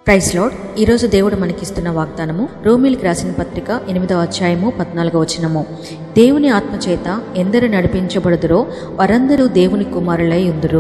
Praise lord. ఈరోజు దేవుడు మనకిస్తున్న వాగ్దానము రోమీయులకు రాసిన పత్రిక 8వ అధ్యాయము 14వ వచనము. దేవుని ఆత్మచేత ఎందరు నడిపించబడుదురో వారందరూ దేవుని కుమారులై ఉందురు.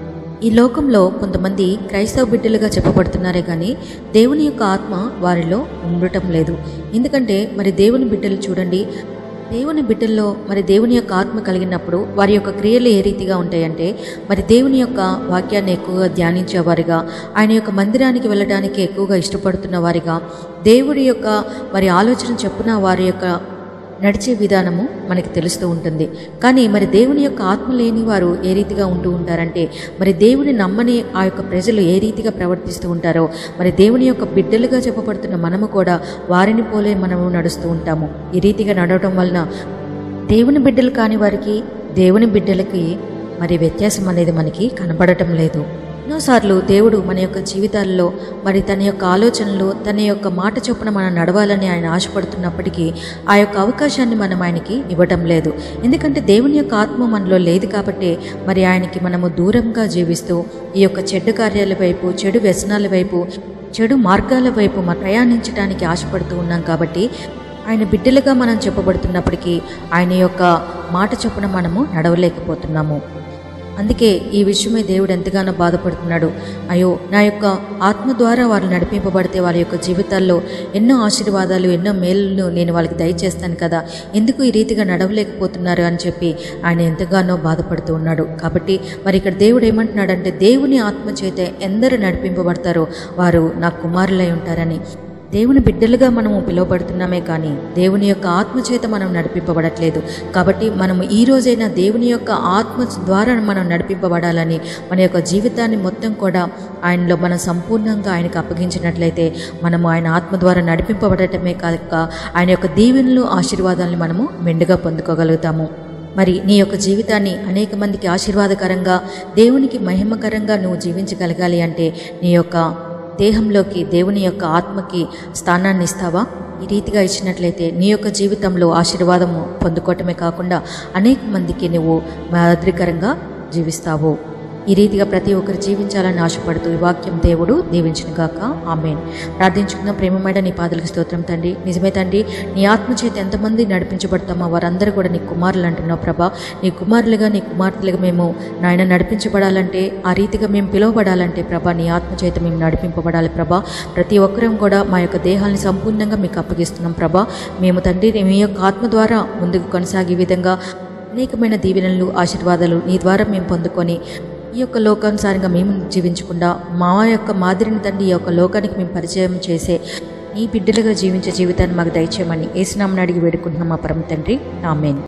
ఈ లోకంలో కొంతమంది క్రైస్తవ బిడ్డలుగా చెప్పబడుతున్నారే కానీ దేవుని యొక్క ఆత్మ వారిలో ఉండటం లేదు. ఎందుకంటే మరి దేవుని బిడ్డలు చూడండి, దేవుని బిడ్డల్లో మరి దేవుని యొక్క ఆత్మ కలిగినప్పుడు వారి యొక్క క్రియలు ఏ రీతిగా ఉంటాయంటే, మరి దేవుని యొక్క వాక్యాన్ని ఎక్కువగా ధ్యానించేవారిగా, ఆయన యొక్క మందిరానికి వెళ్ళడానికి ఎక్కువగా ఇష్టపడుతున్న వారిగా, దేవుడి యొక్క మరి ఆలోచన చెప్పున వారి యొక్క నడిచే విధానము మనకి తెలుస్తూ ఉంటుంది. కానీ మరి దేవుని యొక్క ఆత్మ లేని వారు ఏ రీతిగా ఉంటూ ఉంటారంటే, మరి దేవుని నమ్మని ఆ యొక్క ప్రజలు ఏ రీతిగా ప్రవర్తిస్తూ ఉంటారో, మరి దేవుని యొక్క బిడ్డలుగా చెప్పబడుతున్న మనము కూడా వారిని పోలే మనము నడుస్తూ ఉంటాము. ఈ రీతిగా నడవటం వలన దేవుని బిడ్డలు కాని వారికి దేవుని బిడ్డలకి మరి వ్యత్యాసం అనేది మనకి కనబడటం లేదు. ఎన్నోసార్లు దేవుడు మన యొక్క జీవితాల్లో మరి తన యొక్క ఆలోచనలు, తన యొక్క మాట చొప్పున మనం నడవాలని ఆయన ఆశపడుతున్నప్పటికీ ఆ యొక్క అవకాశాన్ని మనం ఆయనకి ఇవ్వటం లేదు. ఎందుకంటే దేవుని యొక్క ఆత్మ మనలో లేదు కాబట్టి మరి ఆయనకి మనము దూరంగా జీవిస్తూ ఈ యొక్క చెడ్డ కార్యాల వైపు, చెడు వ్యసనాల వైపు, చెడు మార్గాల వైపు ప్రయాణించడానికి ఆశపడుతూ ఉన్నాం. కాబట్టి ఆయన బిడ్డలుగా మనం చెప్పబడుతున్నప్పటికీ ఆయన యొక్క మాట చొప్పున మనము నడవలేకపోతున్నాము. అందుకే ఈ విషయమై దేవుడు ఎంతగానో బాధపడుతున్నాడు. అయ్యో, నా యొక్క ఆత్మ ద్వారా వారు నడిపింపబడితే వారి యొక్క జీవితాల్లో ఎన్నో ఆశీర్వాదాలు, ఎన్నో మేలును నేను వాళ్ళకి దయచేస్తాను కదా, ఎందుకు ఈ రీతిగా నడవలేకపోతున్నారు అని చెప్పి ఆయన ఎంతగానో బాధపడుతూ ఉన్నాడు. కాబట్టి మరి ఇక్కడ దేవుడు ఏమంటున్నాడంటే, దేవుని ఆత్మ చేత ఎందరు నడిపింపబడతారో వారు నా కుమారులై ఉంటారని. దేవుని బిడ్డలుగా మనము పిలువబడుతున్నామే కానీ దేవుని యొక్క ఆత్మచేత మనం నడిపింపబడట్లేదు. కాబట్టి మనము ఈ రోజైనా దేవుని యొక్క ఆత్మ ద్వారా మనం నడిపింపబడాలని, మన యొక్క జీవితాన్ని మొత్తం కూడా ఆయనలో మనం సంపూర్ణంగా ఆయనకు అప్పగించినట్లయితే మనము ఆయన ఆత్మ ద్వారా నడిపింపబడటమే కాక ఆయన యొక్క దీవెనలు, ఆశీర్వాదాలను మనము మెండుగా పొందుకోగలుగుతాము. మరి నీ యొక్క జీవితాన్ని అనేక మందికి ఆశీర్వాదకరంగా, దేవునికి మహిమకరంగా నువ్వు జీవించగలగాలి అంటే నీ యొక్క దేహంలోకి దేవుని యొక్క ఆత్మకి స్థానాన్ని ఇస్తావా? ఈ రీతిగా ఇచ్చినట్లయితే నీ యొక్క జీవితంలో ఆశీర్వాదము పొందుకోవటమే కాకుండా అనేక మందికి నువ్వు మాదిరికరంగా జీవిస్తావు. ఈ రీతిగా ప్రతి ఒక్కరు జీవించాలని ఆశపడుతూ ఈ వాక్యం దేవుడు దీవించును గాక. ఆమేన్. ప్రార్థించుకున్న ప్రేమమైన నీ పాదలకు స్తోత్రం తండ్రి. నిజమే తండ్రి, నీ ఆత్మచేత ఎంతమంది నడిపించబడతామో వారందరూ కూడా నీ కుమారులు అంటున్నావు ప్రభా. నీ కుమారులుగా, నీ కుమార్తెలుగా మేము నాయన నడిపించబడాలంటే, ఆ రీతిగా మేము పిలువబడాలంటే ప్రభా నీ ఆత్మచేత మేము నడిపింపబడాలి ప్రభా. ప్రతి ఒక్కరం కూడా మా యొక్క దేహాన్ని సంపూర్ణంగా మీకు అప్పగిస్తున్నాం ప్రభా. మేము తండ్రి మీ యొక్క ఆత్మ ద్వారా ముందుకు కొనసాగే విధంగా అనేకమైన దీవెనలు, ఆశీర్వాదాలు నీ ద్వారా మేము పొందుకొని ఈ యొక్క లోకానుసారంగా మేము జీవించకుండా మా యొక్క మాదిరిని తండ్రి ఈ యొక్క లోకానికి మేము పరిచయం చేసే ఈ బిడ్డలుగా జీవించే జీవితాన్ని మాకు దయచేయమని యేసు నామమున అడిగి వేడుకుంటున్నాం మా పరమ తండ్రి. ఆమేన్.